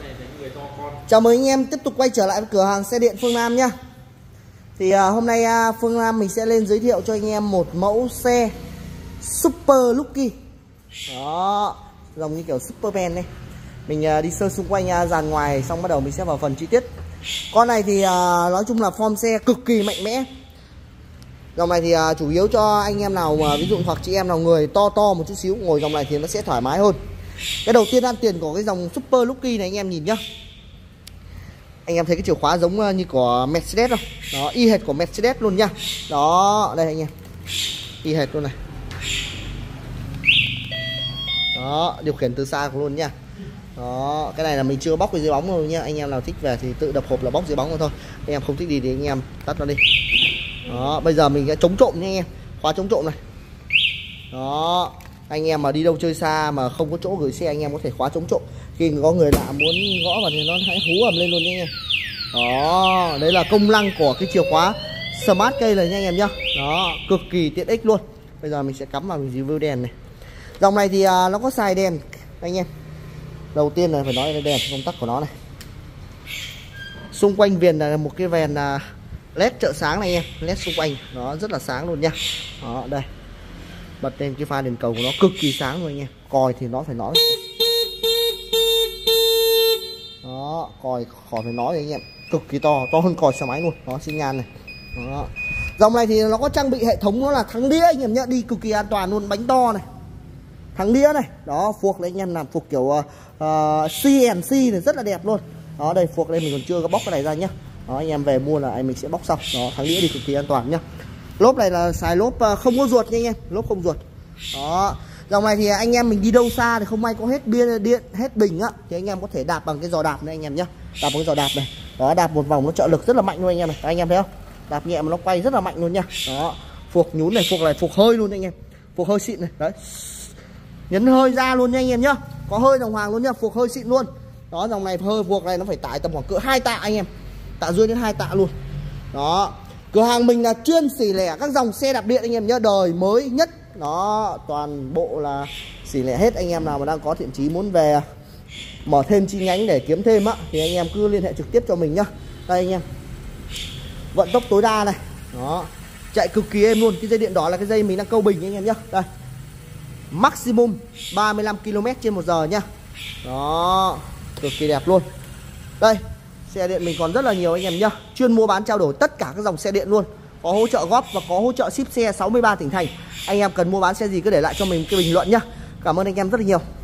Chào mừng anh em tiếp tục quay trở lại với cửa hàng xe điện Phương Nam nhá. Thì hôm nay Phương Nam mình sẽ lên giới thiệu cho anh em một mẫu xe Super Lucky. Đó, dòng như kiểu Superman này. Mình đi sơ xung quanh dàn ngoài xong bắt đầu mình sẽ vào phần chi tiết. Con này thì nói chung là form xe cực kỳ mạnh mẽ. Dòng này thì chủ yếu cho anh em nào mà ví dụ hoặc chị em nào người to một chút xíu ngồi dòng này thì nó sẽ thoải mái hơn. Cái đầu tiên ăn tiền của cái dòng Super Lucky này anh em nhìn nhá. Anh em thấy cái chìa khóa giống như của Mercedes không? Đó, y hệt của Mercedes luôn nha. Đó, đây anh em. Y hệt luôn này. Đó, điều khiển từ xa luôn nha. Đó, cái này là mình chưa bóc dưới bóng rồi nha. Anh em nào thích về thì tự đập hộp là bóc dưới bóng thôi. Anh em không thích đi thì anh em tắt nó đi. Đó, bây giờ mình sẽ chống trộm nha anh em. Khóa chống trộm này. Đó, anh em mà đi đâu chơi xa mà không có chỗ gửi xe anh em có thể khóa chống trộm. Khi có người lạ muốn gõ vào thì nó hãy hú ầm lên luôn nha anh em. Đó, đấy là công năng của cái chìa khóa Smart Key này nha anh em nhá. Đó, cực kỳ tiện ích luôn. Bây giờ mình sẽ cắm vào mình review đèn này. Dòng này thì nó có xài đèn anh em. Đầu tiên là phải nói là đèn công tắc của nó này. Xung quanh viền là một cái viền LED trợ sáng này anh em, LED xung quanh nó rất là sáng luôn nha. Đó, đây. Bật lên cái pha đèn cầu của nó cực kỳ sáng luôn anh em. Còi thì nó phải nói. Đó, còi khỏi phải nói anh em, cực kỳ to hơn còi xe máy luôn. Đó, xi nhan này. Đó. Dòng này thì nó có trang bị hệ thống nó là thắng đĩa anh em nhá, đi cực kỳ an toàn luôn, bánh to này. Thắng đĩa này, đó, phuộc đấy anh em làm phuộc kiểu CNC này rất là đẹp luôn. Đó, đây phuộc đây mình còn chưa có bóc cái này ra nhá. Đó, anh em về mua là mình sẽ bóc xong. Đó, thắng đĩa đi cực kỳ an toàn nhá. Lốp này là xài lốp không có ruột nha anh em, lốp không ruột. Đó. Dòng này thì anh em mình đi đâu xa thì không may có hết pin điện, hết bình á thì anh em có thể đạp bằng cái giò đạp này anh em nhá. Đạp bằng cái giò đạp này. Đó, đạp một vòng nó trợ lực rất là mạnh luôn anh em này. Anh em thấy không? Đạp nhẹ mà nó quay rất là mạnh luôn nha. Đó. Phuộc nhún này, phuộc hơi luôn anh em. Phuộc hơi xịn này. Đấy. Nhấn hơi ra luôn nha anh em nhá. Có hơi đồng hoàng luôn nha, phuộc hơi xịn luôn. Đó, dòng này hơi phuộc này nó phải tải tầm khoảng cỡ 2 tạ anh em. Tạ rưỡi đến 2 tạ luôn. Đó. Cửa hàng mình là chuyên xỉ lẻ các dòng xe đạp điện anh em nhá, đời mới nhất. Đó, toàn bộ là xỉ lẻ hết. Anh em nào mà đang có thiện chí muốn về mở thêm chi nhánh để kiếm thêm á thì anh em cứ liên hệ trực tiếp cho mình nhá. Đây anh em. Vận tốc tối đa này. Đó. Chạy cực kỳ êm luôn. Cái dây điện đỏ là cái dây mình đang câu bình anh em nhá. Đây. Maximum 35 km/h nhá. Đó, cực kỳ đẹp luôn. Đây, xe điện mình còn rất là nhiều anh em nhá. Chuyên mua bán trao đổi tất cả các dòng xe điện luôn. Có hỗ trợ góp và có hỗ trợ ship xe 63 tỉnh thành. Anh em cần mua bán xe gì cứ để lại cho mình cái bình luận nhá. Cảm ơn anh em rất là nhiều.